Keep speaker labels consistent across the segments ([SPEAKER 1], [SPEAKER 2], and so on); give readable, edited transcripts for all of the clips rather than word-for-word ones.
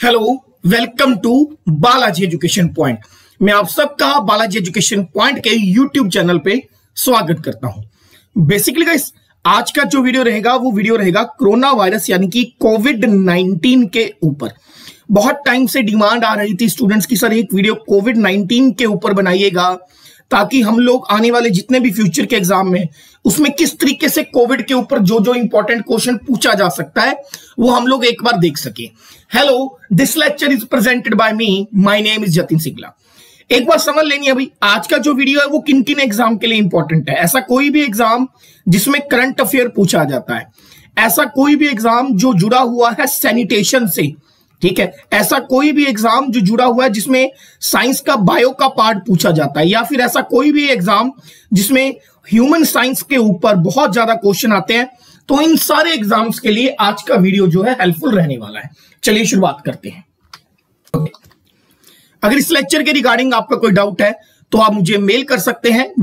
[SPEAKER 1] Hello, welcome to Balaji education point. मैं आप सबका बालाजी एजुकेशन पॉइंट के यूट्यूब चैनल पे स्वागत करता हूं। बेसिकली गाइस, आज का जो वीडियो रहेगा वो वीडियो रहेगा कोरोना वायरस यानी कि कोविड-19 के ऊपर। बहुत टाइम से डिमांड आ रही थी स्टूडेंट्स की, सर एक वीडियो कोविड-19 के ऊपर बनाइएगा ताकि हम लोग आने वाले जितने भी फ्यूचर के एग्जाम में उसमें किस तरीके से कोविड के ऊपर जो जो इंपॉर्टेंट क्वेश्चन पूछा जा सकता है वो हम लोग एक बार देख सके। Hello, this lecture is presented by me, my name is Jatin Singla. एक बार समझ लेनी है भाई, आज का जो वीडियो है वो किन किन एग्जाम के लिए इंपॉर्टेंट है। ऐसा कोई भी एग्जाम जिसमें करंट अफेयर पूछा जाता है, ऐसा कोई भी एग्जाम जो जुड़ा हुआ है सैनिटेशन से, ठीक है, ऐसा कोई भी एग्जाम जो जुड़ा हुआ है जिसमें साइंस का बायो का पार्ट पूछा जाता है, या फिर ऐसा कोई भी एग्जाम जिसमें ह्यूमन साइंस के ऊपर बहुत ज्यादा क्वेश्चन आते हैं, तो इन सारे एग्जाम्स के लिए आज का वीडियो जो है हेल्पफुल रहने वाला है। चलिए शुरुआत करते हैं। अगर इस लेक्चर के रिगार्डिंग आपका कोई डाउट है तो आप मुझे मेल कर सकते हैं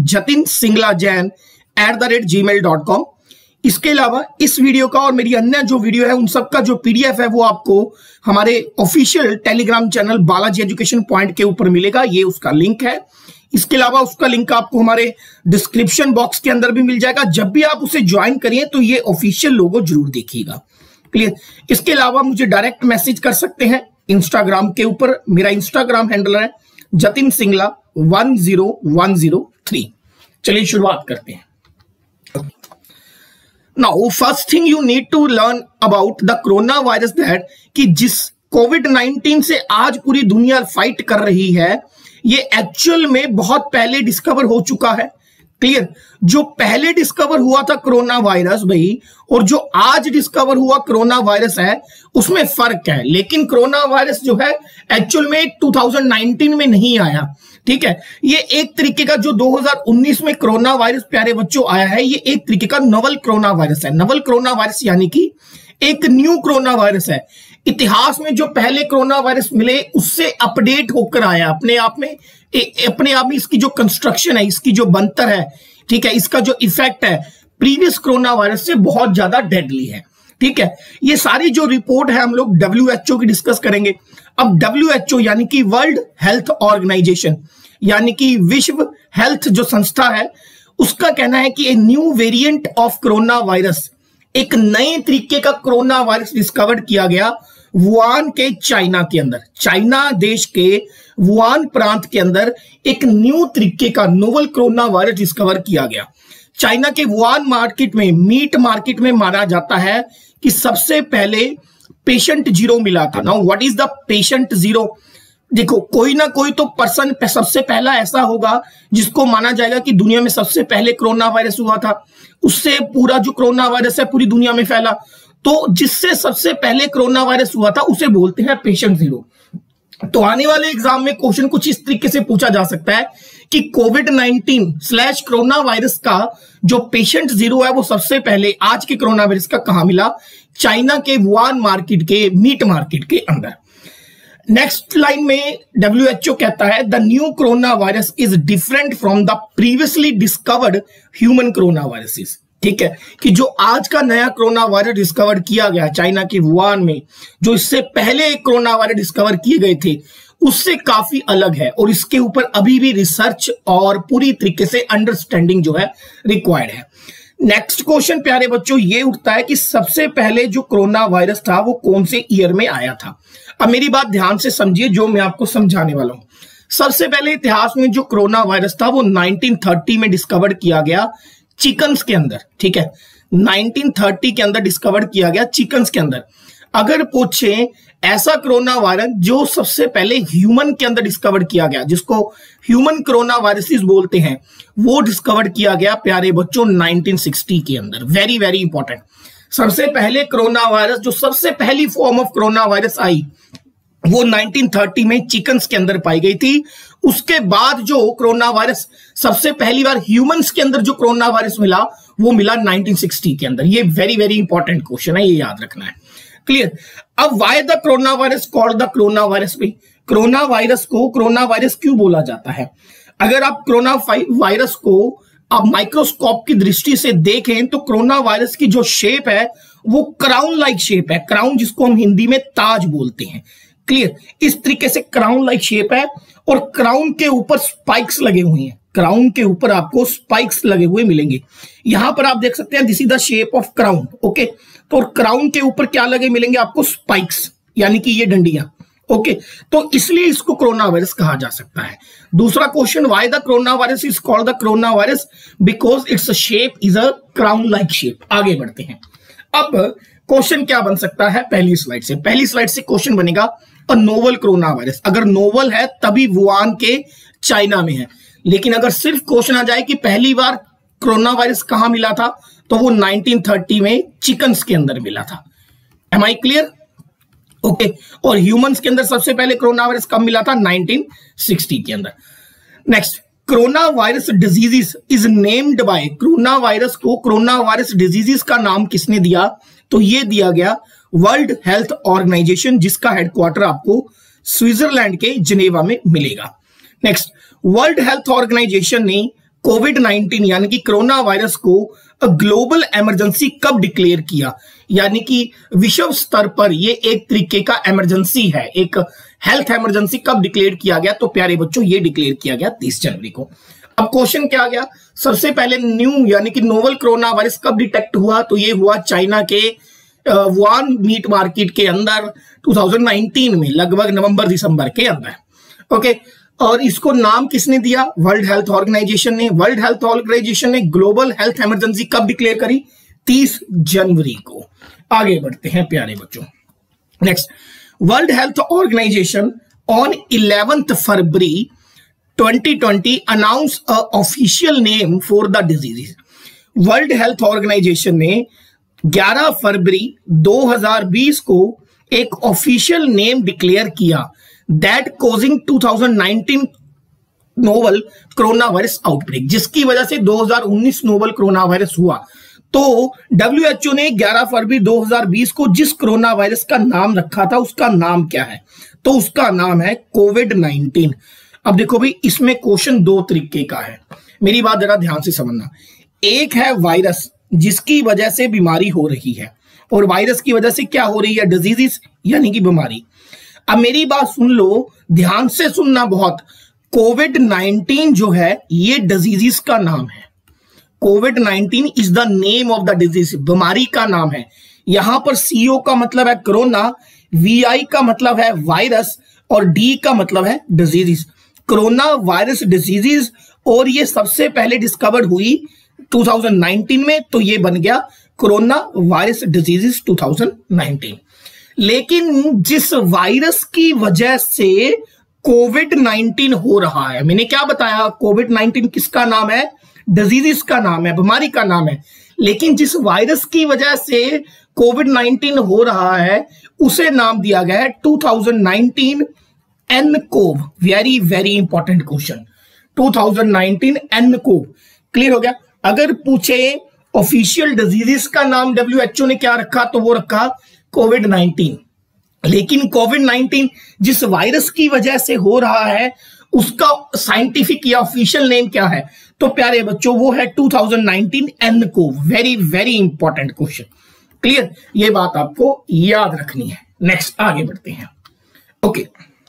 [SPEAKER 1] jatinsinglajn@gmail.com। इसके अलावा इस वीडियो का और मेरी अन्य जो वीडियो है उन सब का जो पीडीएफ है वो आपको हमारे official telegram channel Balaji education point के ऊपर मिलेगा, ये उसका लिंक है। इसके अलावा उसका लिंक आपको हमारे डिस्क्रिप्शन बॉक्स के अंदर भी मिल जाएगा। जब भी आप उसे ज्वाइन करिए तो ये ऑफिशियल लोगो जरूर देखिएगा। क्लियर। इसके अलावा मुझे डायरेक्ट मैसेज कर सकते हैं इंस्टाग्राम के ऊपर। मेरा इंस्टाग्राम हैंडल है जतिन सिंगला 10103। चलिए शुरुआत करते हैं। Now, first thing you need to learn about the coronavirus that कि जिस कोविड-19 से आज पूरी दुनिया फाइट कर रही है, ये एक्चुअल में बहुत पहले डिस्कवर हो चुका है। क्लियर। जो पहले डिस्कवर हुआ था कोरोना वायरस भाई, और जो आज डिस्कवर हुआ कोरोना वायरस है, उसमें फर्क है। लेकिन कोरोना वायरस जो है एक्चुअल में 2019 में नहीं आया, ठीक है। ये एक तरीके का जो 2019 में कोरोना वायरस प्यारे बच्चों आया है, ये एक तरीके का नोवल कोरोना वायरस है। नोवल कोरोना वायरस यानी कि एक न्यू कोरोना वायरस है। इतिहास में जो पहले कोरोना वायरस मिले उससे अपडेट होकर आया अपने आप में इसकी जो कंस्ट्रक्शन है, इसकी जो बनतर है, ठीक है, इसका जो इफेक्ट है प्रीवियस कोरोना वायरस से बहुत ज्यादा डेडली है, ठीक है। ये सारी जो रिपोर्ट है हम लोग WHO की डिस्कस करेंगे। अब WHO यानी कि वर्ल्ड हेल्थ ऑर्गेनाइजेशन यानी कि विश्व हेल्थ जो संस्था है, उसका कहना है कि a new variant of corona virus, एक नए तरीके का कोरोना वायरस डिस्कवर किया गया वुहान के चाइना के अंदर। चाइना देश के वुहान प्रांत के अंदर एक न्यू तरीके का नोवल कोरोना वायरस डिस्कवर किया गया। चाइना के वुहान मार्केट में, मीट मार्केट में माना जाता है कि सबसे पहले पेशेंट जीरो मिला था। Now what is the patient zero? देखो, कोई ना कोई तो पर्सन सबसे पहला ऐसा होगा जिसको माना जाएगा कि दुनिया में सबसे पहले कोरोना वायरस हुआ था, उससे पूरा जो कोरोना वायरस है पूरी दुनिया में फैला। तो जिससे सबसे पहले कोरोना वायरस हुआ था उसे बोलते हैं पेशेंट जीरो। तो आने वाले एग्जाम में क्वेश्चन कुछ इस तरीके से पूछा जा सकता है कि कोविड-19 कोरोना वायरस का जो पेशेंट जीरो है वो सबसे पहले आज के कोरोना वायरस का कहां मिला? चाइना के वुहान मार्केट के मीट मार्केट के अंदर। नेक्स्ट लाइन में WHO कहता है the new corona virus is different from the previously discovered human corona viruses, ठीक है, कि जो आज का नया कोरोना वायरस डिस्कवर किया गया चाइना के वुहान में, जो इससे पहले कोरोना वायरस डिस्कवर किए गए थे उससे काफी अलग है, और इसके ऊपर अभी भी रिसर्च और पूरी तरीके से अंडरस्टैंडिंग जो है रिक्वायर्ड है। नेक्स्ट क्वेश्चन प्यारे बच्चों ये उठता है कि सबसे पहले जो कोरोना वायरस था वो कौन से ईयर में आया था? अब मेरी बात ध्यान से समझिए जो मैं आपको समझाने वाला हूं। सबसे पहले इतिहास में जो कोरोना वायरस था वो 1930 में डिस्कवर किया गया चिकन्स के अंदर, ठीक है, 1930 के अंदर डिस्कवर किया गया चिकन्स के अंदर। अगर पूछे ऐसा कोरोना वायरस जो सबसे पहले ह्यूमन के अंदर डिस्कवर किया गया, जिसको ह्यूमन कोरोना वायरसेस बोलते हैं, वो डिस्कवर किया गया प्यारे बच्चों 1960 के अंदर। Very very important. सबसे पहले कोरोना वायरस, जो सबसे पहली फॉर्म ऑफ कोरोना वायरस आई वो 1930 में चिकन्स के अंदर पाई गई थी। उसके बाद जो कोरोना वायरस सबसे पहली बार ह्यूमंस के अंदर जो कोरोना वायरस मिला वो मिला 1960 के अंदर। ये वेरी वेरी इंपॉर्टेंट क्वेश्चन है, ये याद रखना है। क्लियर। अब why the corona virus called the corona virus? भी कोरोना वायरस को कोरोना वायरस क्यों बोला जाता है? अगर आप कोरोना वायरस को आप माइक्रोस्कोप की दृष्टि से देखें तो कोरोना वायरस की जो शेप है वो क्राउन लाइक शेप है। क्राउन जिसको हम हिंदी में ताज बोलते हैं, क्लियर, इस तरीके से क्राउन लाइक शेप है और क्राउन के ऊपर स्पाइक्स लगे हुए हैं, क्राउन के ऊपर आपको स्पाइक्स लगे हुए मिलेंगे। यहां पर आप देख सकते हैं this is the shape of crown. Okay, तो क्राउन के ऊपर क्या लगे मिलेंगे आपको, स्पाइक्स, यानी कि ये डंडियां। ओके, तो इसलिए इसको कोरोना वायरस कहा जा सकता है। दूसरा question, why the corona virus is called the corona virus, because its shape is a crown like shape. आगे बढ़ते हैं। अब क्वेश्चन क्या बन सकता है पहली स्लाइड से, पहली स्लाइड से क्वेश्चन बनेगा अ नोवल कोरोना वायरस। अगर नोवल है तभी वुहान के चाइना में है, लेकिन अगर सिर्फ क्वेश्चन आ जाए कि पहली बार कोरोना वायरस कहां मिला था, तो वो 1930 में चिकन्स के अंदर मिला था। Am I clear? ओके, और ह्यूमंस के अंदर सबसे पहले कोरोना वायरस कब मिला था, 1960 के अंदर। Next, corona virus diseases is named by, corona virus को कोरोना वायरस डिजीजेस का नाम किसने दिया, तो ये दिया गया वर्ल्ड हेल्थ ऑर्गेनाइजेशन, जिसका हेडक्वार्टर आपको स्विट्जरलैंड के जिनेवा में मिलेगा। नेक्स्ट, वर्ल्ड हेल्थ ऑर्गेनाइजेशन ने कोविड-19 यानी कि कोरोना वायरस को ग्लोबल इमरजेंसी कब डिक्लेयर किया, यानी कि विश्व स्तर पर ये एक तरीके का इमरजेंसी है, एक हेल्थ इमरजेंसी कब डिक्लेयर किया गया, तो प्यारे बच्चों ये डिक्लेयर किया गया 30 जनवरी को। अब क्वेश्चन क्या आ गया, सबसे पहले न्यू यानी कि नोवल कोरोना वायरस कब डिटेक्ट हुआ, तो ये हुआ चाइना के वुहान मीट मार्केट के अंदर 2019 में, लगभग नवंबर दिसंबर के अंदर। ओके, और इसको नाम किसने दिया, वर्ल्ड हेल्थ ऑर्गेनाइजेशन ने। वर्ल्ड हेल्थ ऑर्गेनाइजेशन ने ग्लोबल हेल्थ इमरजेंसी कब डिक्लेयर करी, 30 जनवरी को। आगे बढ़ते हैं प्यारे बच्चों। Next, world health organisation on 11 February 2020 announce a official name for the disease. World health organisation ने 11 फरवरी 2020 को एक ऑफिशियल नेम डिक्लेयर किया, that causing 2019 novel corona virus outbreak, जिसकी वजह से 2019 नोवल कोरोना वायरस हुआ। तो WHO ने 11 फरवरी 2020 को जिस कोरोना वायरस का नाम रखा था उसका नाम क्या है, तो उसका नाम है कोविड-19। अब देखो भाई, इसमें क्वेश्चन दो तरीके का है, मेरी बात जरा ध्यान से समझना। एक है वायरस जिसकी वजह से बीमारी हो रही है, और वायरस की वजह से क्या हो रही है, डिजीज यानी कि बीमारी। अब मेरी बात सुन लो, ध्यान से सुनना बहुत, कोविड-19 जो है ये डिजीज का नाम है। कोविड-19 is the name of the disease, बीमारी का नाम है। यहां पर CO का मतलब है कोरोना, VI का मतलब है वायरस, और D का मतलब है डिजीज, कोरोना वायरस डिजीज। और ये सबसे पहले डिस्कवर हुई 2019 में, तो ये बन गया कोरोना वायरस डिजीज 2019। लेकिन जिस वायरस की वजह से कोविड-19 हो रहा है, मैंने क्या बताया, कोविड-19 किसका नाम है, डिजीज का नाम है, बीमारी का नाम है। लेकिन जिस वायरस की वजह से कोविड-19 हो रहा है उसे नाम दिया गया है 2019 nCoV। Very very important question, 2019 nCoV। Clear हो गया? अगर पूछे ऑफिशियल डिजीजेस का नाम WHO ने क्या रखा, तो वो रखा कोविड-19। लेकिन कोविड-19 जिस वायरस की वजह से हो रहा है उसका साइंटिफिक या ऑफिशियल नेम क्या है, तो प्यारे बच्चों वो है 2019 nCoV। Very very important question. Clear, ये बात आपको याद रखनी है। नेक्स्ट आगे बढ़ते हैं। ओके,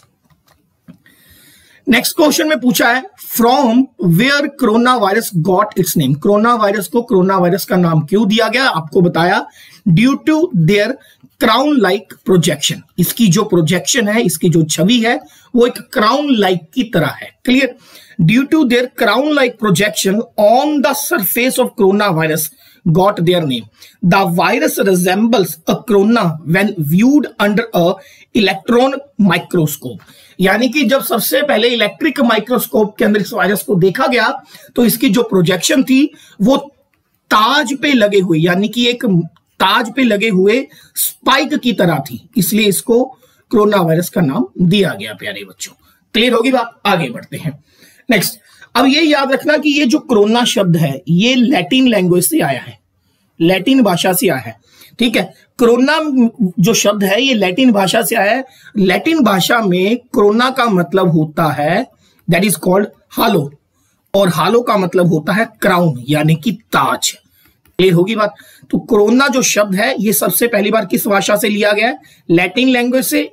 [SPEAKER 1] नेक्स्ट क्वेश्चन में पूछा है from where corona virus got its name. Corona virus को कोरोना वायरस का नाम क्यों दिया गया, आपको बताया due to their crown like projection. इसकी जो प्रोजेक्शन है, इसकी जो छवि है, वो एक क्राउन लाइक की तरह है। Clear, due to their crown like projection on the surface of corona virus got their name. The virus resembles a corona when viewed under a electron microscope. यानी कि जब सबसे पहले इलेक्ट्रिक माइक्रोस्कोप के अंदर इस वायरस को देखा गया तो इसकी जो प्रोजेक्शन थी वो ताज पे लगे हुए, यानी कि एक ताज पे लगे हुए स्पाइक की तरह थी, इसलिए इसको कोरोना वायरस का नाम दिया गया। प्यारे बच्चों, क्लियर होगी बात? आगे बढ़ते हैं। नेक्स्ट, अब ये याद रखना कि ये जो कोरोना शब्द है ये लैटिन लैंग्वेज से आया है, लैटिन भाषा से आया है। ठीक है, कोरोना जो शब्द है ये लैटिन भाषा से आया है। लैटिन भाषा में कोरोना का मतलब होता है दैट इज कॉल्ड हालो, और हालो का मतलब होता है क्राउन यानी कि ताज। क्लियर होगी बात? तो कोरोना जो शब्द है ये सबसे पहली बार किस भाषा से लिया गया है? लैटिन लैंग्वेज से,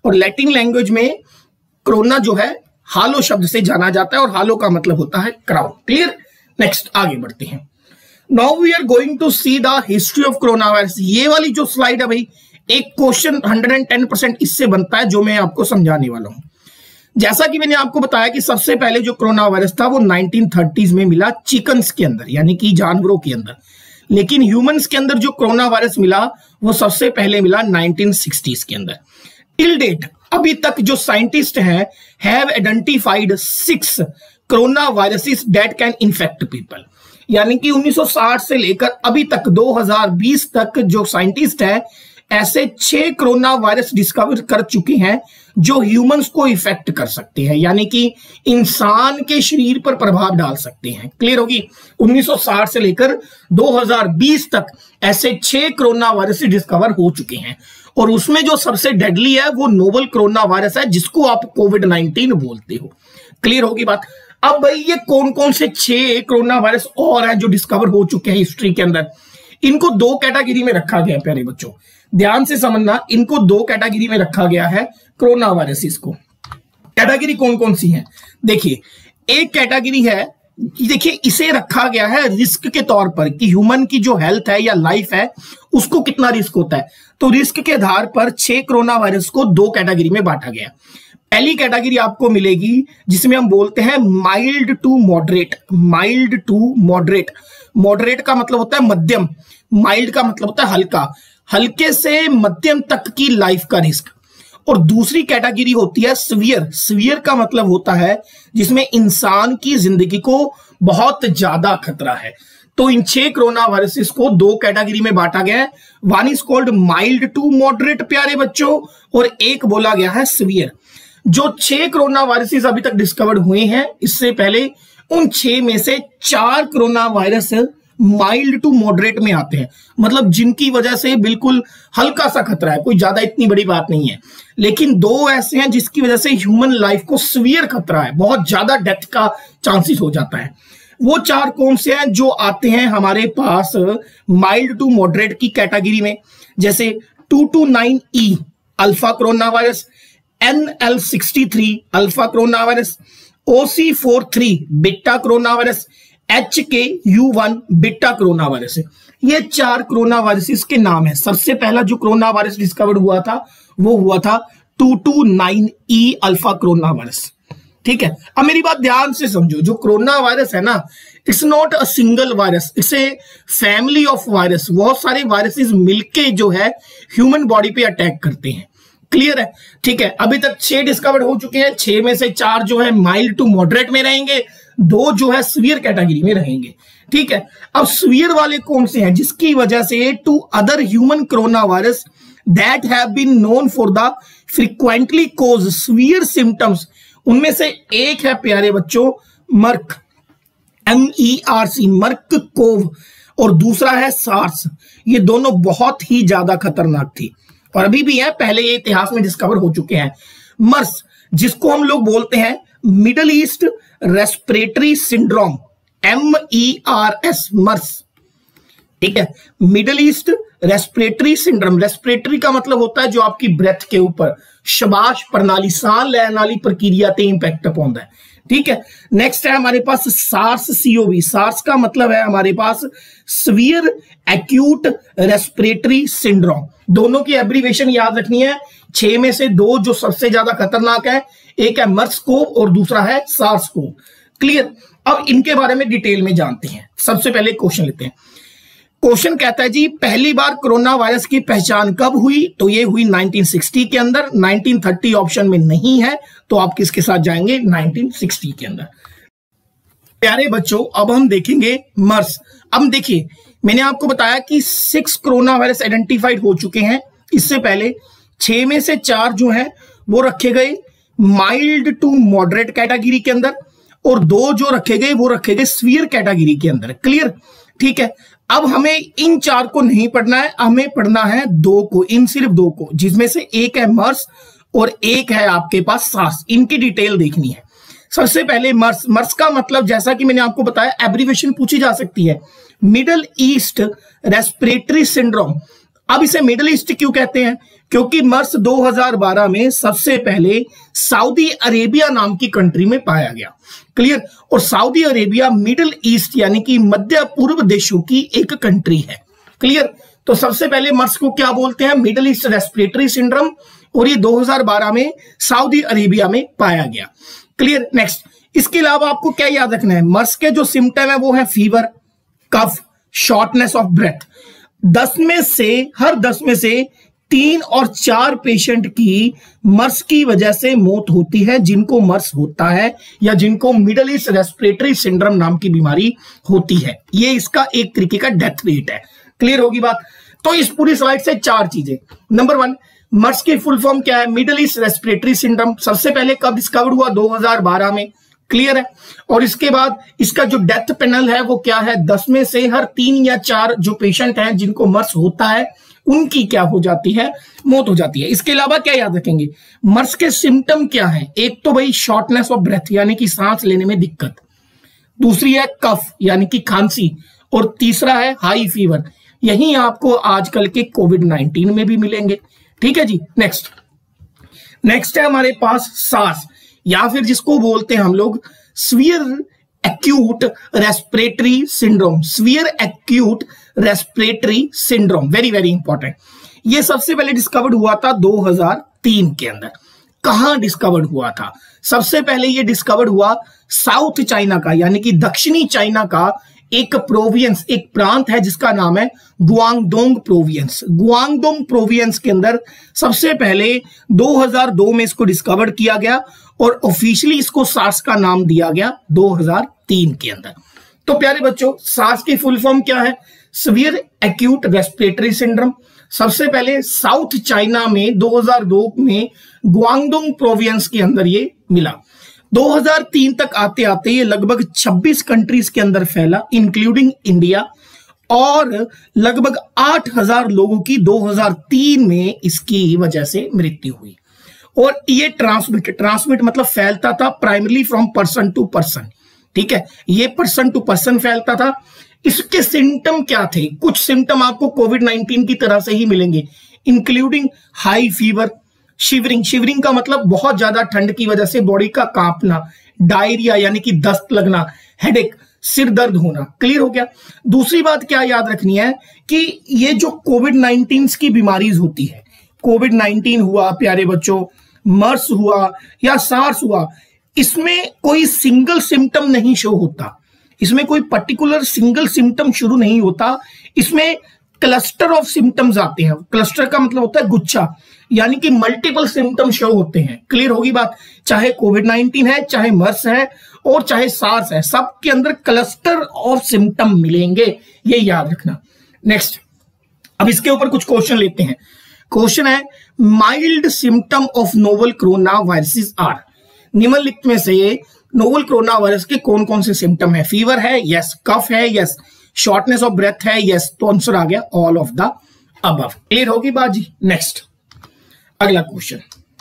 [SPEAKER 1] और लैटिन लैंग्वेज में कोरोना जो है हालो शब्द से जाना जाता है और हालो का मतलब होता है क्राउड। क्लियर? नेक्स्ट आगे बढ़ते हैं। Now we are going to see the history of corona virus. ये वाली जो स्लाइड है भाई, एक क्वेश्चन 110% इससे बनता है जो मैं आपको समझाने वाला हूं। जैसा कि मैंने आपको बताया कि सबसे पहले जो कोरोना वायरस था वो 1930s में मिला चिकन्स के अंदर, यानी कि जानवरों के अंदर। लेकिन ह्यूमंस के अंदर जो कोरोना वायरस मिला वो सबसे पहले मिला 1960s के अंदर। टिल डेट अभी तक जो साइंटिस्ट हैं have identified 6 corona viruses that can infect people. यानी कि 1960 से लेकर अभी तक 2020 तक जो साइंटिस्ट हैं ऐसे 6 कोरोना वायरस डिस्कवर कर चुके हैं जो ह्यूमंस को इफेक्ट कर सकते हैं, यानी कि इंसान के शरीर पर प्रभाव डाल सकते हैं। क्लियर होगी? 1960 से लेकर 2020 तक ऐसे 6 कोरोना वायरस डिस्कवर हो चुके हैं और उसमें जो सबसे डेडली है वो नोवल कोरोना वायरस है जिसको आप कोविड-19 बोलते हो। क्लियर होगी बात? अब भाई ये कौन कौन से 6 कोरोना वायरस और हैं जो डिस्कवर हो चुके हैं हिस्ट्री के अंदर? इनको 2 कैटेगरी में रखा गया है प्यारे बच्चों, ध्यान से समझना। इनको 2 कैटेगरी में रखा गया है कोरोना वायरसेस को। कैटेगरी कौन कौन सी है? देखिए, एक कैटेगरी है, देखिए इसे रखा गया है रिस्क के तौर पर कि ह्यूमन की जो हेल्थ है या लाइफ है उसको कितना रिस्क होता है। तो रिस्क के आधार पर 6 कोरोना वायरस को 2 कैटेगरी में बांटा गया। पहली कैटेगरी आपको मिलेगी जिसमें हम बोलते हैं mild to moderate. Mild to moderate, moderate का मतलब होता है मध्यम, माइल्ड का मतलब होता है हल्का, हल्के से मध्यम तक की लाइफ का रिस्क। और दूसरी कैटेगरी होती है सीवियर। सीवियर का मतलब होता है जिसमें इंसान की जिंदगी को बहुत ज्यादा खतरा है। तो इन 6 कोरोना वायरसेस को 2 कैटेगरी में बांटा गया है। One is called mild to moderate प्यारे बच्चों, और एक बोला गया है सीवियर। जो 6 कोरोना वायरसेस अभी तक डिस्कवर्ड हुए हैं इससे पहले, उन 6 में से 4 corona virus mild to moderate में आते हैं, मतलब जिनकी वजह से बिल्कुल हल्का सा खतरा है, कोई ज्यादा इतनी बड़ी बात नहीं है। लेकिन 2 ऐसे हैं जिसकी वजह से ह्यूमन लाइफ को सीवियर खतरा है, बहुत ज्यादा डेथ का चांसेस हो जाता है। वो 4 कौन से हैं जो आते हैं हमारे पास माइल्ड टू मॉडरेट की कैटेगरी में? जैसे 229E alpha corona virus, NL63 alpha corona virus, OC43 beta corona virus, HKU1 beta corona virus है। ये 4 कोरोना वायरसेस के नाम है। सबसे पहला जो कोरोना वायरस डिस्कवर्ड हुआ था वो हुआ था 229E अल्फा कोरोना वायरस। ठीक है, अब मेरी बात ध्यान से समझो। जो कोरोना वायरस है ना, it's not a single virus, it's a family of virus. बहुत सारे वायरसेस मिलके जो है ह्यूमन बॉडी पे अटैक करते हैं। क्लियर है? ठीक है, अभी तक 6 डिस्कवर्ड हो चुके हैं। 6 में से 4 जो है माइल्ड टू मॉडरेट में रहेंगे, 2 जो है सीवियर कैटेगरी में रहेंगे। ठीक है, अब सीवियर वाले कौन से हैं जिसकी वजह से 2 other human corona virus that have been known for the frequently cause severe symptoms, उनमें से एक है प्यारे बच्चों मर्क, MERC, मर्क कोव, और दूसरा है सार्स। ये दोनों बहुत ही ज्यादा खतरनाक थी और अभी भी है, पहले ये इतिहास में डिस्कवर हो चुके हैं। मर्स, जिसको हम लोग बोलते हैं middle east respiratory syndrome, MERS, MERS. ठीक है, middle east respiratory syndrome. Respiratory का मतलब होता है जो आपकी ब्रेथ के ऊपर श्वास प्रणाली, सांस लेने वाली प्रक्रिया ते इंपैक्ट पहुंचता है। ठीक है, नेक्स्ट है हमारे पास सार्स CoV। सार्स का मतलब है हमारे पास सीवियर एक्यूट रेस्पिरेटरी सिंड्रोम। दोनों की एब्रीवेशन याद रखनी है। 6 में से 2 जो सबसे ज्यादा खतरनाक है, एक है मर्स कोव और दूसरा है सार्स कोव। क्लियर? अब इनके बारे में डिटेल में जानते हैं। सबसे पहले क्वेश्चन लेते हैं। क्वेश्चन कहता है जी पहली बार कोरोना वायरस की पहचान कब हुई? तो ये हुई 1960 के अंदर। 1930 ऑप्शन में नहीं है, तो आप किसके साथ जाएंगे? 1960 के अंदर। प्यारे बच्चों, अब हम देखेंगे मर्स। अब देखिए, मैंने आपको बताया कि 6 कोरोना वायरस आइडेंटिफाइड हो चुके हैं। इससे पहले 6 में से 4 जो हैं वो रखे गए माइल्ड टू मॉडरेट कैटेगरी के अंदर, और 2 जो रखे गए वो रखे गए सीवियर कैटेगरी के अंदर। क्लियर? ठीक है, अब हमें इन 4 को नहीं पढ़ना है, हमें पढ़ना है 2 को, इन सिर्फ 2 को, जिसमें से एक है मर्स और एक है आपके पास सार्स। इनकी डिटेल देखनी है। सबसे पहले मर्स। मर्स का मतलब जैसा कि मैंने आपको बताया, एब्रीवेशन पूछी जा सकती है, मिडल ईस्ट रेस्पिरेटरी सिंड्रोम। अब इसे मिडल ईस्ट क्यों कहते हैं? क्योंकि मर्स 2012 में सबसे पहले सऊदी अरेबिया नाम की कंट्री में पाया गया। क्लियर। और सऊदी अरेबिया मिडिल ईस्ट यानी कि मध्य पूर्व देशों की एक कंट्री है। क्लियर। तो सबसे पहले मर्स को क्या बोलते हैं? मिडिल ईस्ट रेस्पिरेटरी सिंड्रोम, और ये 2012 में सऊदी अरेबिया में पाया गया। क्लियर। नेक्स्ट, इसके अलावा आपको क्या याद रखना है? मर्स के जो सिम्टम है वो है fever, cough, shortness of breath. हर 10 में से 3 और 4 पेशेंट की मर्स की वजह से मौत होती है, जिनको मर्स होता है या जिनको मिडिल ईस्ट रेस्पिरेटरी सिंड्रोम नाम की बीमारी होती है। ये इसका एक तरीके का डेथ रेट है। क्लियर होगी बात? तो इस पूरी स्लाइड से 4 चीजें। नंबर 1, मर्स की फुल फॉर्म क्या है? Middle east respiratory syndrome. सबसे पहले कब डिस्कवर हुआ? 2012 में। क्लियर है। और इसके बाद इसका जो डेथ पैनल है वो क्या है? 10 में से हर 3 या 4 जो पेशेंट हैं जिनको मर्स होता है उनकी क्या हो जाती है? मौत हो जाती है। इसके अलावा क्या याद रखेंगे? मर्स के सिम्टम क्या है? एक तो भाई शॉर्टनेस ऑफ ब्रेथ यानी कि सांस लेने में दिक्कत, दूसरी है कफ यानी कि खांसी, और तीसरा है हाई फीवर। यही आपको आजकल के कोविड-19 में भी मिलेंगे। ठीक है जी। नेक्स्ट है हमारे पास सार्स, या फिर जिसको बोलते हैं हम लोग severe acute respiratory syndrome. Severe acute respiratory syndrome, very very important. ये सबसे पहले डिस्कवर्ड हुआ था 2003 के अंदर। कहां डिस्कवर्ड हुआ था? सबसे पहले ये डिस्कवर्ड हुआ साउथ चाइना का, यानी कि दक्षिणी चाइना का एक प्रोविंस, एक प्रांत है जिसका नाम है गुआंगडोंग प्रोविंस। गुआंगडोंग प्रोविंस के अंदर सबसे पहले 2002 में इसको डिस्कवर किया गया और ऑफिशियली इसको सार्स का नाम दिया गया 2003 के अंदर। तो प्यारे बच्चों, सार्स की फुल फॉर्म क्या है? Severe acute respiratory syndrome. सबसे पहले साउथ चाइना में 2002 में गुआंगडोंग प्रोविंस के अंदर ये मिला। 2003 तक आते आते ये लगभग 26 कंट्रीज के अंदर फैला, इंक्लूडिंग इंडिया, और लगभग 8000 लोगों की 2003 में इसकी वजह से मृत्यु हुई। और ये ट्रांसमिट मतलब फैलता था primarily from person to person. ठीक है, ये पर्सन टू पर्सन फैलता था। इसके सिम्टम क्या थे? कुछ सिम्टम आपको कोविड-19 की तरह से ही मिलेंगे, इंक्लूडिंग हाई फीवर, शिवरिंग का मतलब बहुत ज्यादा ठंड की वजह से बॉडी का कांपना, डायरिया यानी कि दस्त लगना, हेडेक, सिर दर्द होना। क्लियर हो गया? दूसरी बात क्या याद रखनी है कि ये जो कोविड-19 की बीमारीज होती है, कोविड-19 हुआ प्यारे बच्चों, मर्स हुआ या सार्स हुआ, इसमें कोई सिंगल सिम्टम नहीं शो होता, इसमें कोई पर्टिकुलर सिंगल सिम्टम शुरू नहीं होता, इसमें क्लस्टर ऑफ सिम्टम्स आते हैं। क्लस्टर का मतलब होता है गुच्छा, यानी कि मल्टीपल सिम्टम शो होते हैं। क्लियर होगी बात? चाहे कोविड-19 है, चाहे मर्स है और चाहे सार्स है, सबके अंदर क्लस्टर ऑफ सिम्टम मिलेंगे, ये याद रखना। नेक्स्ट, अब इसके ऊपर कुछ क्वेश्चन लेते हैं। क्वेश्चन है, mild symptom of novel corona viruses are. निम्नलिखित में से नोवल कोरोना वायरस के कौन कौन से सिम्टम है? फीवर है, यस। कफ है, यस। शॉर्टनेस ऑफ ब्रेथ है, यस। तो आंसर आ गया all of the above. Clear होगी बात जी? नेक्स्ट, अगला question,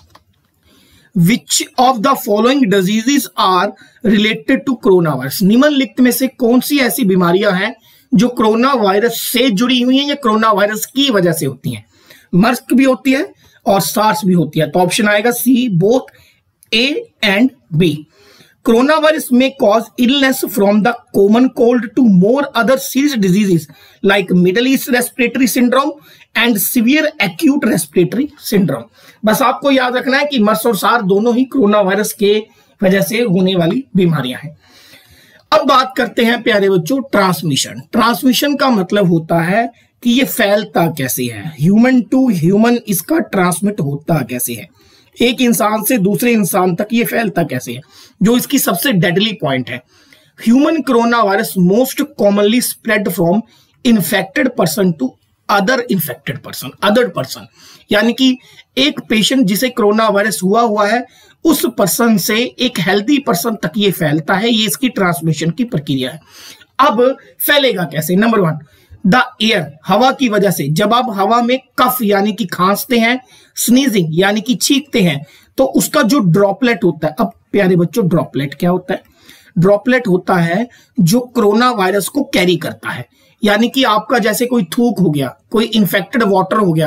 [SPEAKER 1] which of the following diseases are related to corona virus. निम्नलिखित में से कौन सी ऐसी बीमारियां हैं जो कोरोना वायरस से जुड़ी हुई हैं या कोरोना वायरस की वजह से होती हैं? मर्स भी होती है और सार्स भी होती है। तो ऑप्शन आएगा C, both A and B. Coronavirus may cause illness from the common cold to more other serious diseases like Middle East respiratory syndrome and severe acute respiratory syndrome। बस आपको याद रखना है कि मर्स और सार्स दोनों ही कोरोना वायरस के वजह से होने वाली बीमारियां हैं। अब बात करते हैं प्यारे बच्चों ट्रांसमिशन। ट्रांसमिशन का मतलब होता है कि ये फैलता कैसे है, ह्यूमन टू ह्यूमन इसका ट्रांसमिट होता कैसे है, एक इंसान से दूसरे इंसान तक ये फैलता कैसे है, जो इसकी सबसे डेडली पॉइंट है। Human corona virus most commonly spread from infected person to other infected person, other person, यानी कि एक पेशेंट जिसे कोरोना वायरस हुआ है उस पर्सन से एक हेल्दी पर्सन तक ये फैलता है। ये इसकी ट्रांसमिशन की प्रक्रिया है। अब फैलेगा कैसे? नंबर 1, द एयर, हवा की वजह से। जब आप हवा में कफ यानी कि खांसते हैं, स्नीजिंग यानी कि छींकते हैं, तो उसका जो ड्रॉपलेट होता है। अब प्यारे बच्चों, ड्रॉपलेट क्या होता है? ड्रॉपलेट होता है जो कोरोना वायरस को कैरी करता है, यानी कि आपका जैसे कोई थूक हो गया, कोई इन्फेक्टेड वाटर हो गया,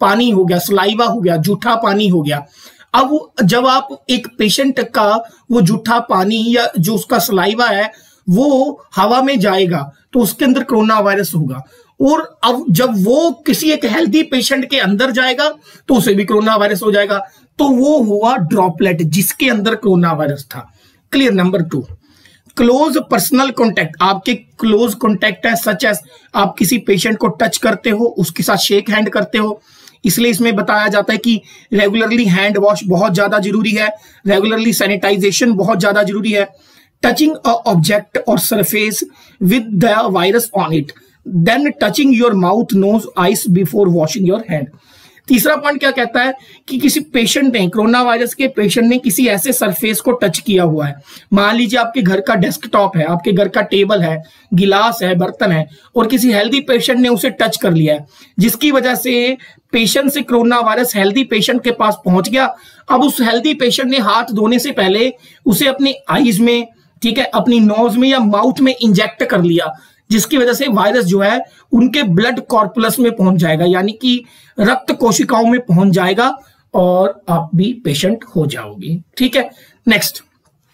[SPEAKER 1] पानी हो गया, सलाइवा हो गया, जूठा पानी हो गया। अब जब आप एक पेशेंट का वो जूठा पानी या जो उसका सलाइवा है वो हवा में जाएगा तो उसके अंदर कोरोना वायरस होगा, और अब जब वो किसी एक हेल्दी पेशेंट के अंदर जाएगा तो उसे भी कोरोना वायरस हो जाएगा। तो वो हुआ ड्रॉपलेट जिसके अंदर कोरोना वायरस था। Clear. Number 2, close personal contact. आपके क्लोज कॉन्टैक्ट है, सच एज आप किसी पेशेंट को टच करते हो, उसके साथ शेक हैंड करते हो, इसलिए इसमें बताया जाता है कि रेगुलरली हैंड वॉश बहुत ज्यादा जरूरी है, रेगुलरली सैनिटाइजेशन बहुत ज्यादा जरूरी है। टचिंग अ ऑब्जेक्ट और surface with the virus on it, then touching your mouth, nose, eyes before washing your hand. तीसरा पॉइंट क्या कहता है कि किसी पेशेंट ने, कोरोना वायरस के पेशेंट ने किसी ऐसे सरफेस को टच किया हुआ है, मान लीजिए आपके घर का डेस्कटॉप है, आपके घर का टेबल है, गिलास है, बर्तन है, और किसी हेल्दी पेशेंट ने उसे टच कर लिया है, जिसकी वजह से पेशेंट से कोरोना वायरस हेल्दी पेशेंट के पास पहुंच गया। अब उस हेल्दी पेशेंट ने हाथ धोने से पहले उसे अपनी आईज में, ठीक है, अपनी नोज में या माउथ में इंजेक्ट कर लिया, जिसकी वजह से वायरस जो है उनके ब्लड कॉर्पुलस में पहुंच जाएगा, यानी कि रक्त कोशिकाओं में पहुंच जाएगा और आप भी पेशेंट हो जाओगे। ठीक है। नेक्स्ट,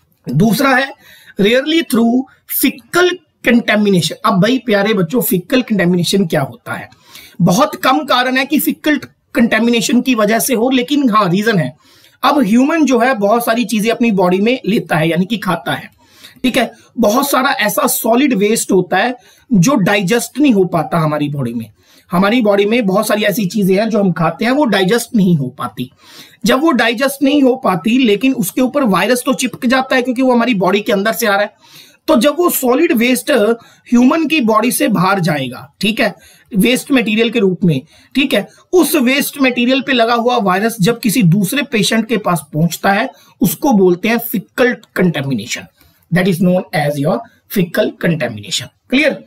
[SPEAKER 1] दूसरा है रेयरली थ्रू फिकल कंटेमिनेशन। अब भाई प्यारे बच्चों, फिकल कंटेमिनेशन क्या होता है? बहुत कम कारण है कि फिकल कंटेमिनेशन की वजह से हो, लेकिन हाँ रीजन है। अब ह्यूमन जो है बहुत सारी चीजें अपनी बॉडी में लेता है, यानी कि खाता है, ठीक है। बहुत सारा ऐसा सॉलिड वेस्ट होता है जो डाइजेस्ट नहीं हो पाता हमारी बॉडी में। हमारी बॉडी में बहुत सारी ऐसी चीजें हैं जो हम खाते हैं, वो डाइजेस्ट नहीं हो पाती। जब वो डाइजेस्ट नहीं हो पाती, लेकिन उसके ऊपर वायरस तो चिपक जाता है क्योंकि वो हमारी बॉडी के अंदर से आ रहा है, तो जब वो सॉलिड वेस्ट ह्यूमन की बॉडी से बाहर जाएगा, ठीक है, वेस्ट मटेरियल के रूप में, ठीक है, उस वेस्ट मटेरियल पे लगा हुआ वायरस जब किसी दूसरे पेशेंट के पास पहुंचता है, उसको बोलते हैं fecal contamination. That is known as your fecal contamination. Clear.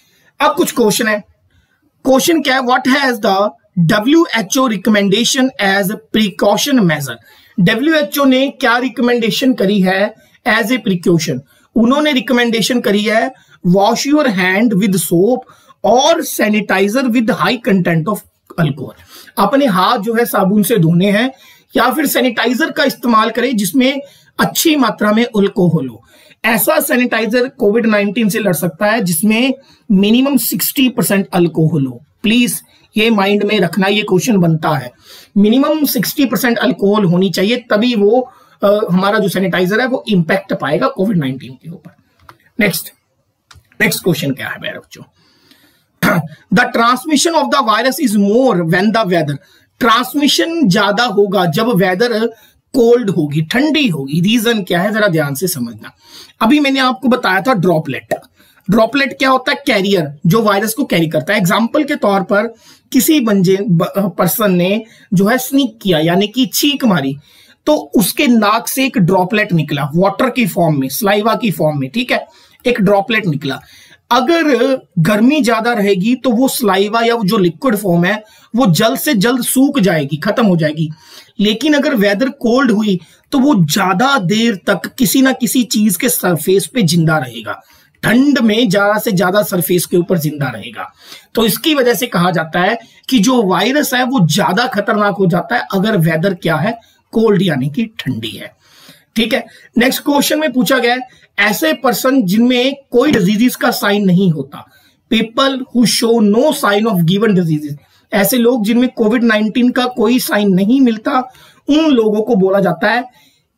[SPEAKER 1] अब कुछ क्वेश्चन है। क्वेश्चन क्या है? What has the WHO recommendation as precaution measure. WHO ने क्या रिकमेंडेशन करी है एज ए प्रिकॉशन? उन्होंने रिकमेंडेशन करी है wash your hand with soap और sanitizer with high content of alcohol. अपने हाथ जो है साबुन से धोने हैं या फिर सैनिटाइजर का इस्तेमाल करें जिसमें अच्छी मात्रा में अल्कोहल हो। ऐसा सैनिटाइजर कोविड-19 से लड़ सकता है जिसमें मिनिमम 60% अल्कोहल हो। प्लीज ये माइंड में रखना, ये क्वेश्चन बनता है। मिनिमम 60% अल्कोहल होनी चाहिए, तभी वो हमारा जो सैनिटाइजर है वो इंपैक्ट पाएगा कोविड-19 के ऊपर। नेक्स्ट क्वेश्चन क्या है मेरे बच्चों? The transmission of the virus is more when the weather. Transmission ज्यादा होगा जब वेदर कोल्ड होगी, ठंडी होगी। रीजन क्या है जरा ध्यान से समझना। अभी मैंने आपको बताया था ड्रॉपलेट। ड्रॉपलेट क्या होता है? कैरियर, जो वायरस को कैरी करता है। एग्जाम्पल के तौर पर किसी पर्सन ने जो है स्नीक किया, यानी कि छींक मारी, तो उसके नाक से एक ड्रॉपलेट निकला, वाटर की फॉर्म में, सलाइवा की फॉर्म में, ठीक है, एक ड्रॉपलेट निकला। अगर गर्मी ज्यादा रहेगी तो वो सलाइवा या वो जो लिक्विड फॉर्म है वो जल्द से जल्द सूख जाएगी, खत्म हो जाएगी। लेकिन अगर वेदर कोल्ड हुई तो वो ज्यादा देर तक किसी ना किसी चीज के सरफेस पे जिंदा रहेगा। ठंड में ज्यादा से ज्यादा सरफेस के ऊपर जिंदा रहेगा। तो इसकी वजह से कहा जाता है कि जो वायरस है वो ज्यादा खतरनाक हो जाता है अगर वेदर क्या है? कोल्ड, यानी कि ठंडी है। ठीक है। नेक्स्ट क्वेश्चन में पूछा गया है ऐसे पर्सन जिनमें कोई डिजीज का साइन नहीं होता। People who show no sign of given diseases. ऐसे लोग जिनमें कोविड-19 का कोई साइन नहीं मिलता, उन लोगों को बोला जाता है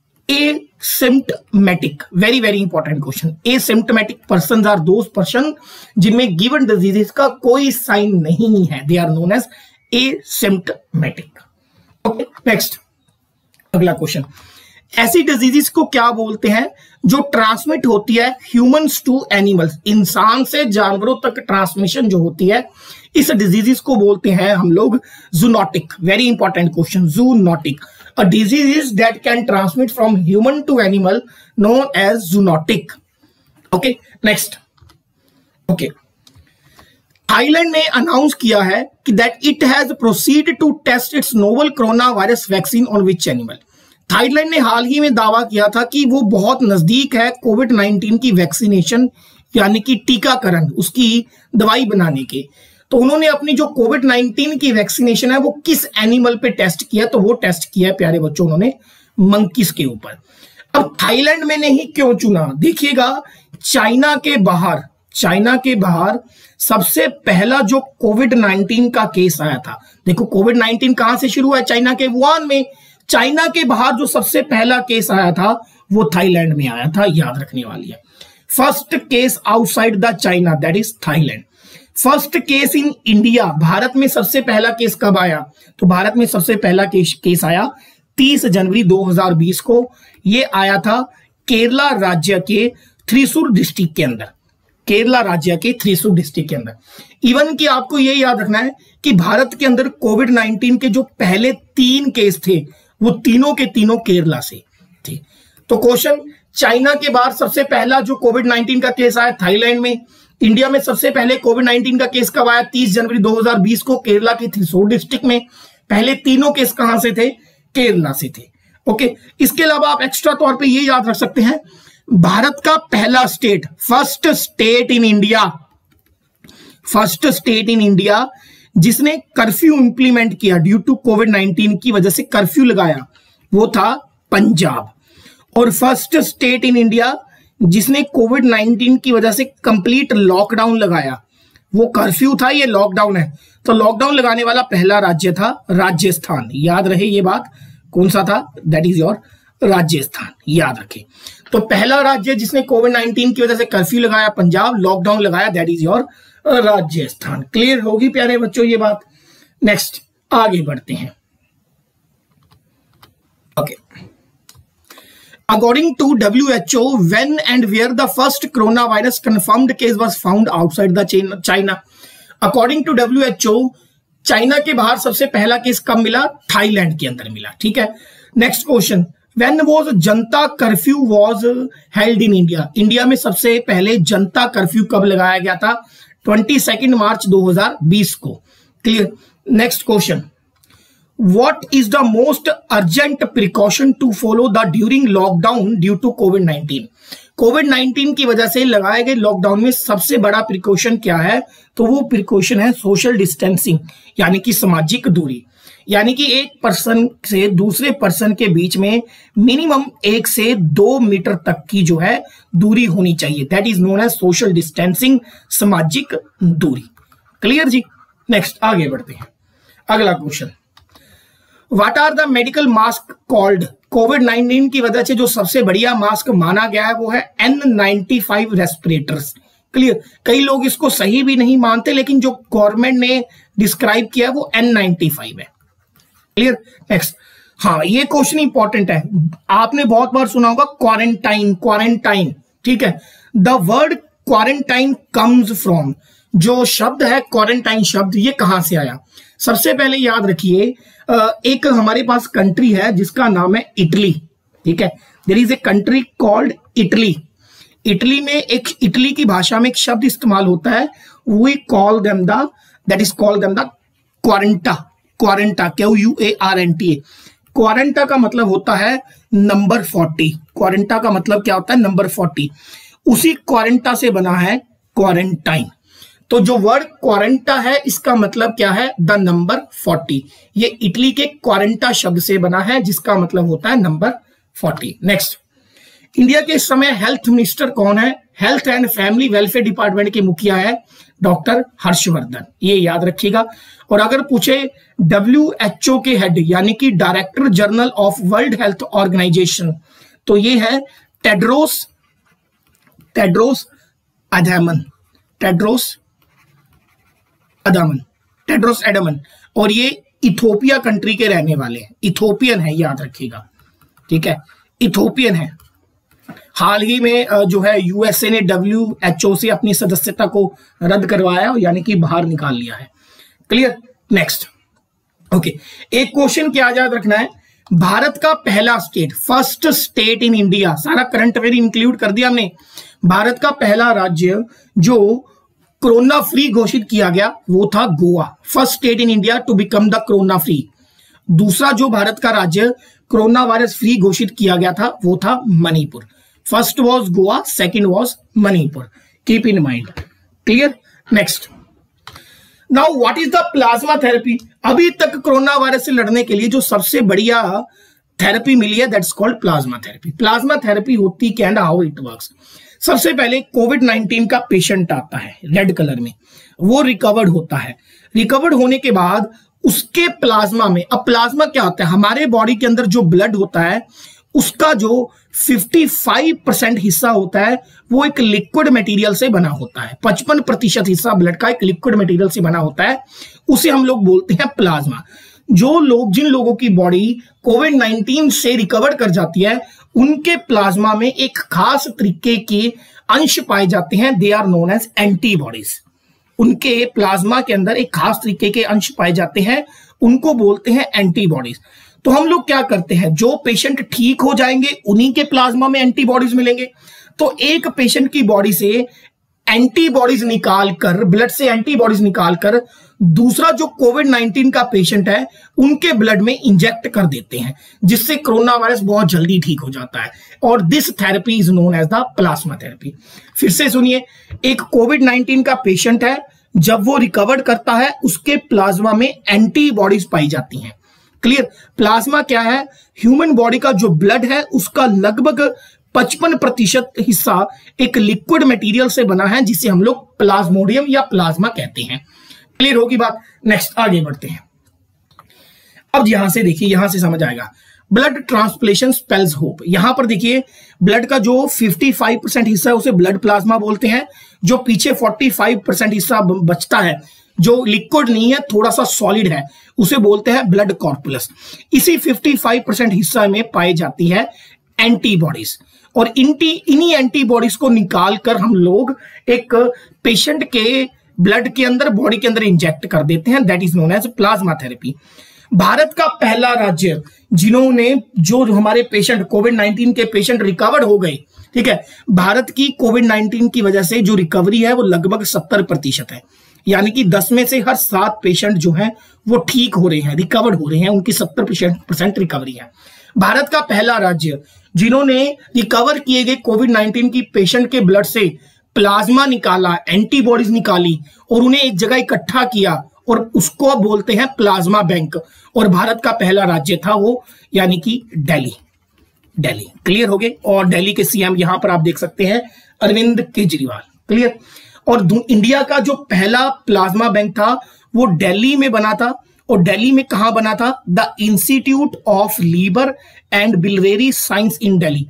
[SPEAKER 1] asymptomatic. Very very important question. Asymptomatic persons are those person जिनमें गिवन डिजीजेस का कोई साइन नहीं है, they are known as asymptomatic. Okay, next अगला क्वेश्चन। ऐसी डिजीजेस को क्या बोलते हैं जो ट्रांसमिट होती है ह्यूमंस टू एनिमल्स? इंसान से जानवरों तक ट्रांसमिशन जो होती है, इस डिजीजेस को बोलते हैं हम लोग zoonotic. Very important question, zoonotic. A disease that can transmit from human to animal known as zoonotic. Okay, next. Okay, Thailand ने अनाउंस किया है कि that it has proceed to test its novel corona virus vaccine on which animal. Thailand ने हाल ही में दावा किया था कि वो बहुत नजदीक है कोविड-19 की वैक्सीनेशन, यानी कि टीकाकरण, उसकी दवाई बनाने के। तो उन्होंने अपनी जो कोविड-19 की वैक्सीनेशन है वो किस एनिमल पे टेस्ट किया, तो वो टेस्ट किया है प्यारे बच्चों उन्होंने मंकीज के ऊपर। अब थाईलैंड में नहीं क्यों चुना, देखिएगा चाइना के बाहर सबसे पहला जो कोविड-19 का केस आया था, देखो कोविड-19 कहां से शुरू हुआ है, चाइना के वुहान में। चाइना के बाहर जो सबसे पहला केस आया था वो थाईलैंड में आया था, याद रखने वाली है। First case outside the China, that is Thailand. First case in India, Bharat में सबसे पहला केस कब आया, तो भारत में सबसे पहला केस आया 30 जनवरी 2020 को। ये आया था केरला राज्य के थ्रिसूर डिस्ट्रिक्ट के अंदर, केरला राज्य के थ्रिसूर डिस्ट्रिक्ट के अंदर। इवन कि आपको ये याद रखना है कि भारत के अंदर कोविड-19 के जो पहले 3 केस थे वो तीनों के तीनों केरला से थे। तो क्वेश्चन, चाइना के बाहर सबसे पहला जो कोविड-19 का केस आया थाईलैंड में, इंडिया में सबसे पहले कोविड-19 का केस कब आया, 30 जनवरी 2020 को केरला के थ्रिसूर डिस्ट्रिक्ट में। पहले तीनों केस कहां से थे, केरला से थे। ओके, इसके अलावा आप एक्स्ट्रा तौर पे ये याद रख सकते हैं, भारत का पहला state, first state in India जिसने कर्फ्यू इंप्लीमेंट किया ड्यू टू कोविड-19 की वजह से कर्फ्यू लगाया, वो था पंजाब। और फर्स्ट स्टेट इन इंडिया जिसने कोविड-19 की वजह से कंप्लीट लॉकडाउन लगाया, वो कर्फ्यू था, ये लॉकडाउन है, तो लॉकडाउन लगाने वाला पहला राज्य था राजस्थान। याद रहे ये बात, कौन सा था, दैट इज योर राजस्थान, याद रखें। तो पहला राज्य जिसने कोविड-19 की वजह से कर्फ्यू लगाया पंजाब, लॉकडाउन लगाया, that is your Rajasthan. Clear होगी प्यारे बच्चों ये बात। नेक्स्ट आगे बढ़ते हैं। Okay, according to WHO, when and where the first coronavirus confirmed case was found outside the China? According to WHO, China के बाहर सबसे पहला केस कब मिला, थाईलैंड के अंदर मिला। ठीक है, next question, When was Janata curfew was held in India? India में सबसे पहले जनता कर्फ्यू कब लगाया गया था, 22 मार्च 2020 को। Clear. Next question, What is the most urgent precaution to follow the during lockdown due to COVID-19? कोविड-19 की वजह से लगाए गए लॉकडाउन में सबसे बड़ा प्रिकॉशन क्या है, तो वो प्रिकॉशन है सोशल डिस्टेंसिंग, यानी कि सामाजिक दूरी। यानी कि एक पर्सन से दूसरे पर्सन के बीच में मिनिमम 1 से 2 मीटर तक की जो है दूरी होनी चाहिए, that is known as social distancing, सामाजिक दूरी। क्लियर जी। नेक्स्ट आगे बढ़ते हैं। अगला question, what are the medical mask called? कोविड-19 की वजह से जो सबसे बढ़िया मास्क माना गया है वो है N95 रेस्पिरेटर्स। क्लियर। कई लोग इसको सही भी नहीं मानते, लेकिन जो गवर्नमेंट ने डिस्क्राइब किया है वो N95 है। क्लियर। नेक्स्ट, हाँ ये क्वेश्चन इंपॉर्टेंट है, आपने बहुत बार सुना होगा क्वारंटाइन। ठीक है, the word quarantine comes from, जो शब्द है क्वारंटाइन शब्द, ये कहां से आया? सबसे पहले याद रखिए, एक हमारे पास कंट्री है जिसका नाम है इटली। ठीक है, there is a country called Italy. Italy में एक, इटली की भाषा में एक शब्द इस्तेमाल होता है, we call them the, that is called them the quaranta. QUARNTA। Quaranta का मतलब होता है नंबर 40। क्वारंटा का मतलब क्या होता है, नंबर 40। उसी क्वारंटा से बना है क्वारंटाइन। तो जो वर्ड क्वारंटा है इसका मतलब क्या है, द नंबर 40। ये इटली के क्वारंटा शब्द से बना है जिसका मतलब होता है नंबर 40। नेक्स्ट, इंडिया के इस समय हेल्थ मिनिस्टर कौन है? Health and family welfare department के मुखिया है डॉक्टर हर्षवर्धन, ये याद रखिएगा। और अगर पूछे WHO के हेड यानी कि director general of world health organisation, तो ये है टेड्रोस एडमन, और ये इथोपिया कंट्री के रहने वाले हैं, इथोपियन है, याद रखिएगा। ठीक है, इथोपियन है। हाल ही में जो है USA ने WHO से अपनी सदस्यता को रद्द करवाया, यानी कि बाहर निकाल लिया है। क्लियर। नेक्स्ट, ओके, एक क्वेश्चन क्या याद रखना है, भारत का पहला state, first state in India, सारा करंट अफेयर इंक्लूड कर दिया हमने। भारत का पहला राज्य जो कोरोना फ्री घोषित किया गया वो था Goa, first state in India to become the corona free. दूसरा जो भारत का राज्य कोरोना वायरस फ्री घोषित किया गया था वो था Manipur. First was Goa, second was Manipur, keep in mind. Clear. Next, now what is the plasma therapy? अभी तक कोरोना वायरस से लड़ने के लिए जो सबसे बढ़िया थेरेपी मिली है that's called plasma therapy. Plasma therapy होती क्या एंड हाउ इट वर्क्स? सबसे पहले कोविड-19 का पेशेंट आता है रेड कलर में, वो रिकवर्ड होता है। रिकवर्ड होने के बाद उसके प्लाज्मा में, अब प्लाज्मा क्या होता है? हमारे बॉडी के अंदर जो ब्लड होता है उसका जो 55% हिस्सा होता है वो एक लिक्विड मटेरियल से बना होता है। 55% हिस्सा ब्लड का एक लिक्विड मटेरियल से बना होता है, उसे हम लोग बोलते हैं प्लाज्मा। जिन लोगों की बॉडी कोविड-19 से रिकवर कर जाती है उनके प्लाज्मा में एक खास तरीके के अंश पाए जाते हैं, they are known as antibodies. उनके प्लाज्मा के अंदर एक खास तरीके के अंश पाए जाते हैं, उनको बोलते हैं एंटीबॉडीज। तो हम लोग क्या करते हैं, जो पेशेंट ठीक हो जाएंगे उन्हीं के प्लाज्मा में एंटीबॉडीज मिलेंगे। तो एक पेशेंट की बॉडी से एंटीबॉडीज निकालकर, ब्लड से एंटीबॉडीज निकालकर दूसरा जो कोविड-19 का पेशेंट है उनके ब्लड में इंजेक्ट कर देते हैं, जिससे कोरोना वायरस बहुत जल्दी ठीक हो जाता है। और this therapy is known as the plasma therapy. फिर से सुनिए, एक कोविड-19 का पेशेंट है, जब वो रिकवर करता है उसके प्लाज्मा में एंटीबॉडीज पाई जाती हैं। क्लियर? प्लाज्मा क्या है? ह्यूमन बॉडी का जो ब्लड है उसका लगभग 55% हिस्सा एक लिक्विड मटेरियल से बना है, जिसे हम लोग प्लाज्मोडियम या प्लाज्मा कहते हैं। क्लियर होगी बात? नेक्स्ट आगे बढ़ते हैं। अब यहां से देखिए, यहां से समझ आएगा। Blood transplantation spells hope. यहां पर देखिए, ब्लड का जो 55% हिस्सा है उसे ब्लड प्लाज्मा बोलते हैं। जो पीछे 45% हिस्सा बचता है, जो लिक्विड नहीं है, थोड़ा सा सॉलिड है, उसे बोलते हैं ब्लड कॉर्पुलस। इसी 55% हिस्सा में पाई जाती है एंटीबॉडीज, और इन्हीं एंटीबॉडीज को निकालकर हम लोग एक पेशेंट के ब्लड के अंदर, बॉडी के अंदर इंजेक्ट कर देते हैं, that is known as plasma therapy. भारत का पहला राज्य जिन्होंने, जो हमारे पेशेंट कोविड-19 के पेशेंट रिकवर हो गए, ठीक है, भारत की कोविड-19 की वजह से जो रिकवरी है वो लगभग 70% है। यानी कि 10 में से हर 7 पेशेंट जो हैं वो ठीक हो रहे हैं, रिकवर हो रहे हैं, उनकी 70% रिकवरी है। भारत का पहला राज्य जिन्होंने रिकवर किए गए कोविड-19 की पेशेंट के ब्लड से प्लाज्मा निकाला, एंटीबॉडीज निकाली और उन्हें एक जगह इकट्ठा किया, और उसको बोलते हैं प्लाज्मा बैंक। और भारत का पहला राज्य था वो, यानी कि दिल्ली। क्लियर हो गए? और दिल्ली के सीएम यहां पर आप देख सकते हैं अरविंद केजरीवाल। क्लियर? और इंडिया का जो पहला प्लाज्मा बैंक था वो दिल्ली में बना था। और दिल्ली में कहां बना था? The institute of liver and biliary science in Delhi,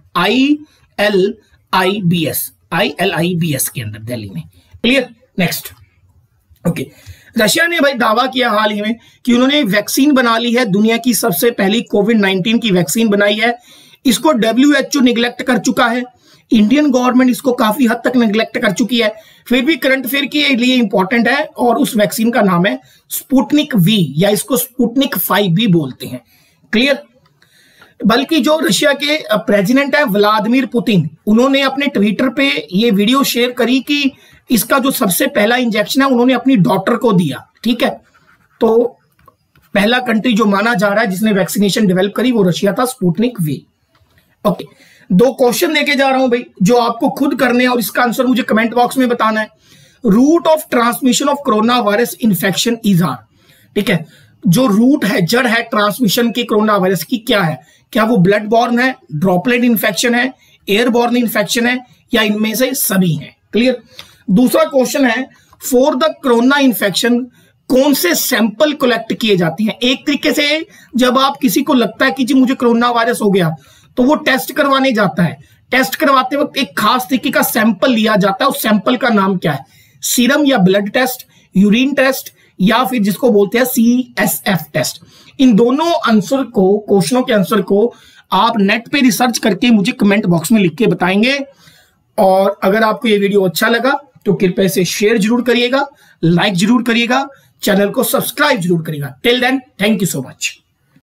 [SPEAKER 1] ILIBS के अंदर, दिल्ली में। क्लियर? Next, okay. रशिया ने भाई दावा किया हाल ही में कि उन्होंने वैक्सीन बना ली है, दुनिया की सबसे पहली कोविड-19 की वैक्सीन बनाई है। इसको WHO निगलेक्ट कर चुका है, इंडियन गवर्नमेंट इसको काफी हद तक निगलेक्ट कर चुकी है, फिर भी करंट अफेयर के लिए इंपॉर्टेंट है। और उस वैक्सीन का नाम है स्पुतनिक V, या इसको स्पुतनिक 5 भी बोलते हैं। क्लियर? बल्कि जो रशिया के प्रेसिडेंट है व्लादिमीर पुतिन, उन्होंने अपने ट्विटर पे ये वीडियो शेयर करी कि इसका जो सबसे पहला इंजेक्शन है उन्होंने अपनी डॉटर को दिया। ठीक है, तो पहला कंट्री जो माना जा रहा है जिसने वैक्सीनेशन डेवलप करी वो रशिया था, स्पुतनिक V। ओके, 2 क्वेश्चन लेके जा रहा हूं भाई, जो आपको खुद करने हैं और इसका आंसर मुझे कमेंट बॉक्स में बताना है। Route of transmission of corona virus infection is are. ठीक है, जो रूट है, जड़ है ट्रांसमिशन की कोरोना वायरस की, क्या है? क्या वो ब्लड बॉर्न है, ड्रॉपलेट इन्फेक्शन है, एयरबॉर्न इन्फेक्शन है, या इनमें से सभी हैं? क्लियर? दूसरा क्वेश्चन है, फॉर द कोरोना इन्फेक्शन कौन से सैंपल कलेक्ट किए जाते हैं? एक तरीके से जब आप किसी को लगता है कि जी मुझे कोरोना वायरस हो गया तो वो टेस्ट करवाने जाता है। टेस्ट करवाते वक्त एक खास तरीके का सैंपल लिया जाता है, उस सैंपल का नाम क्या है? सीरम या ब्लड टेस्ट, यूरिन टेस्ट, या फिर जिसको बोलते हैं CSF टेस्ट। इन दोनों आंसर को, क्वेश्चनों के आंसर को आप नेट पे रिसर्च करके मुझे कमेंट बॉक्स में लिख के बताएंगे। और अगर आपको ये वीडियो अच्छा लगा तो कृपया इसे शेयर जरूर करिएगा, लाइक जरूर करिएगा, चैनल को सब्सक्राइब जरूर करिएगा। Till then, thank you so much.